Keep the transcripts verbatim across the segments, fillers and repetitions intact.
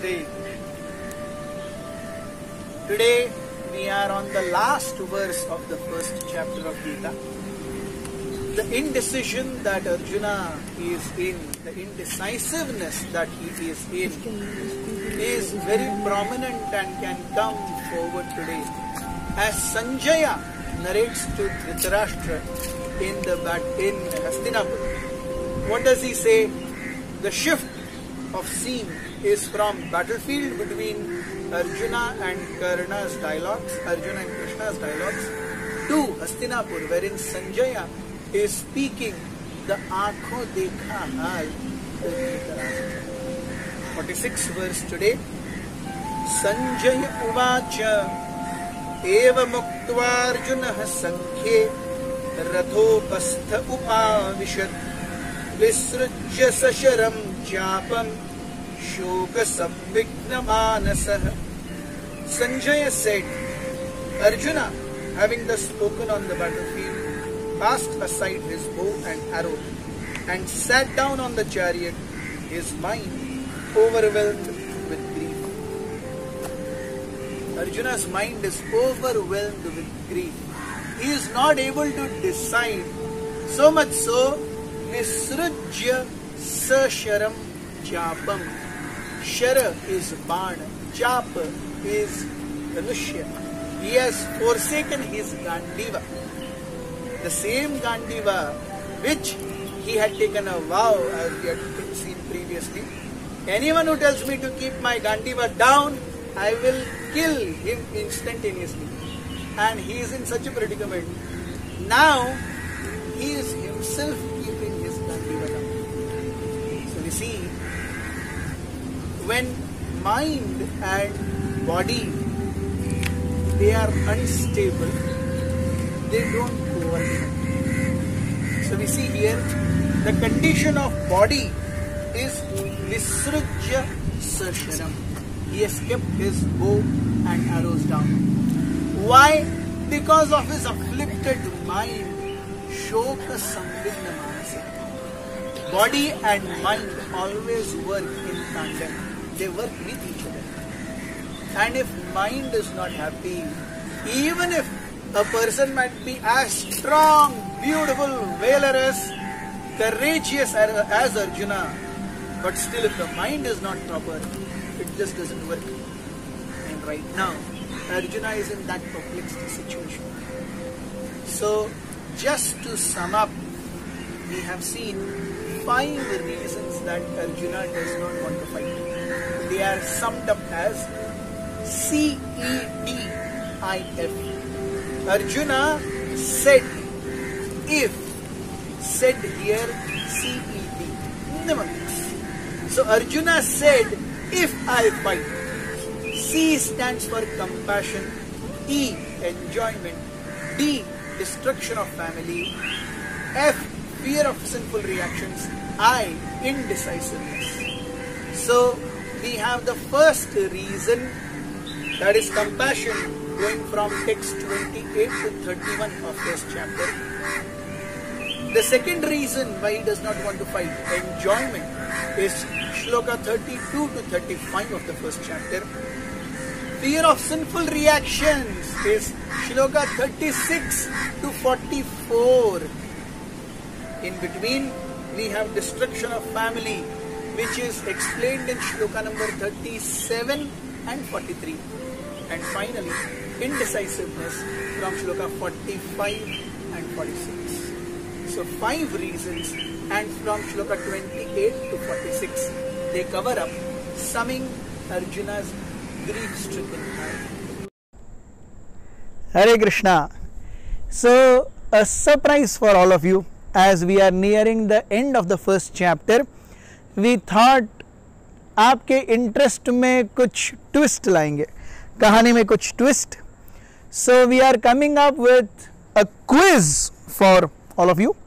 Hare. Today we are on the last verse of the first chapter of Gita. The indecision that Arjuna is in, the indecisiveness that he is in, is very prominent and can come forward today. As Sanjaya narrates to Dhritarashtra in the in Hastinapur, what does he say? The shift of scene is from battlefield between Arjuna and Karna's dialogues, Arjuna and Krishna's dialogues, to Hastinapur, wherein Sanjaya is speaking the Aankho Dekha Hal. forty-sixth verse today. Sanjaya Uvacha Eva Muktva Arjunah Sankhye Rathopastha Upavishat Visrujya Sasharam Chapam Shoka Samvigna Manasah. Sanjaya said, Arjuna, having thus spoken on the battlefield, cast aside his bow and arrow and sat down on the chariot, his mind overwhelmed with grief. Arjuna's mind is overwhelmed with grief. He is not able to decide. So much so, Nisrujya Sasharam Chapam. Shara is Bana, Chapa is Dhanushya. He has forsaken his Gandiva. The same Gandiva which he had taken a vow, as we had seen previously. Anyone who tells me to keep my Gandiva down, I will kill him instantaneously. And he is in such a predicament. Now, he is himself keeping his Gandiva down. So we see, when mind and body, they are unstable, they don't coordinate. So we see here, the condition of body is Nisrujya Sasharam. He has kept his bow and arrows down. Why? Because of his afflicted mind. Shoka Samvigna Manasa. Body and mind always work in tandem. They work with each other. And if mind is not happy, even if a person might be as strong, beautiful, valorous, courageous as Arjuna, but still if the mind is not proper, it just doesn't work. And right now, Arjuna is in that perplexed situation. So, just to sum up, we have seen five reasons that Arjuna does not want to fight. They are summed up as C E D I F. Arjuna said, if, said here C E D. So Arjuna said, if I fight. C stands for compassion, E, enjoyment, D, destruction of family, F, fear of sinful reactions, I, indecisiveness. So we have the first reason, that is compassion, going from text twenty-eight to thirty-one of this chapter. The second reason why he does not want to fight, enjoyment, is Shloka thirty-two to thirty-five of the first chapter. Fear of sinful reactions is Shloka thirty-six to forty-four. In between, we have destruction of family, which is explained in Shloka number thirty-seven and forty-three. And finally, indecisiveness from Shloka forty-five and forty-six. So five reasons, and from Shloka twenty-eight to forty-six, they cover up, summing Arjuna's grief-stricken heart. Hare Krishna. So, a surprise for all of you, as we are nearing the end of the first chapter, we thought आपके interest में कुछ twist लाएंगे, कहानी में कुछ twist. So we are coming up with a quiz for all of you.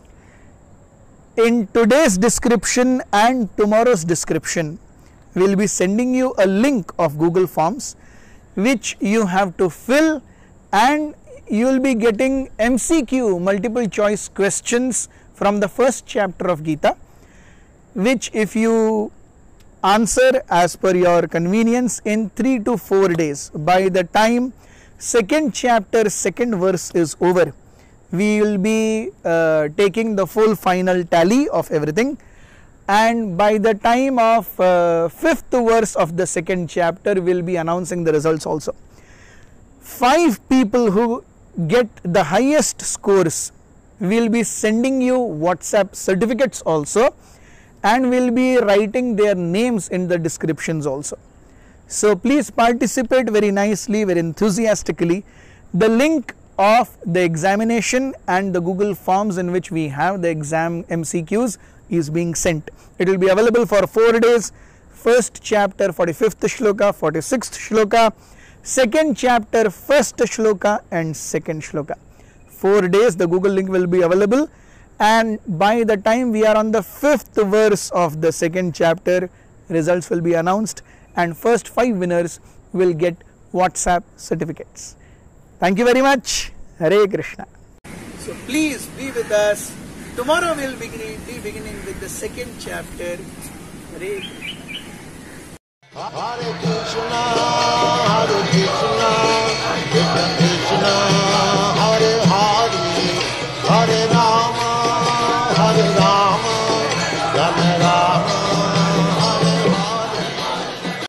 In today's description and tomorrow's description, we will be sending you a link of Google Forms which you have to fill, and you will be getting M C Q, multiple choice questions from the first chapter of Gita, which if you answer as per your convenience in three to four days. By the time second chapter, second verse is over, we will be uh, taking the full final tally of everything, and by the time of uh, fifth verse of the second chapter, we will be announcing the results also. Five people who get the highest scores, we will be sending you WhatsApp certificates also, and we will be writing their names in the descriptions also. So please participate very nicely, very enthusiastically. The link of the examination and the Google Forms in which we have the exam M C Qs is being sent. It will be available for four days. First chapter forty-fifth shloka, forty-sixth shloka, second chapter first shloka and second shloka. Four days the Google link will be available, and by the time we are on the fifth verse of the second chapter, results will be announced and first five winners will get WhatsApp certificates. Thank you very much. Hare Krishna. So please be with us. Tomorrow we will be beginning with the second chapter. Hare Krishna.